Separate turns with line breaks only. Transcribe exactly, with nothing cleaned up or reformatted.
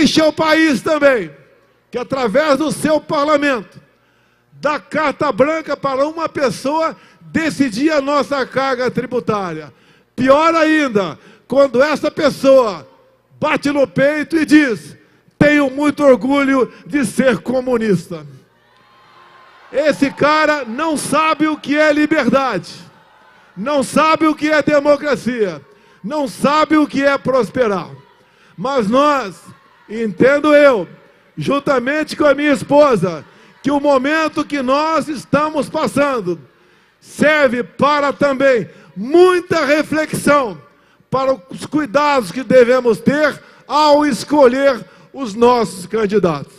Existe ao país também, que através do seu parlamento, dá carta branca para uma pessoa decidir a nossa carga tributária. Pior ainda, quando essa pessoa bate no peito e diz: tenho muito orgulho de ser comunista. Esse cara não sabe o que é liberdade, não sabe o que é democracia, não sabe o que é prosperar. Mas nós, entendo eu, juntamente com a minha esposa, que o momento que nós estamos passando serve para também muita reflexão para os cuidados que devemos ter ao escolher os nossos candidatos.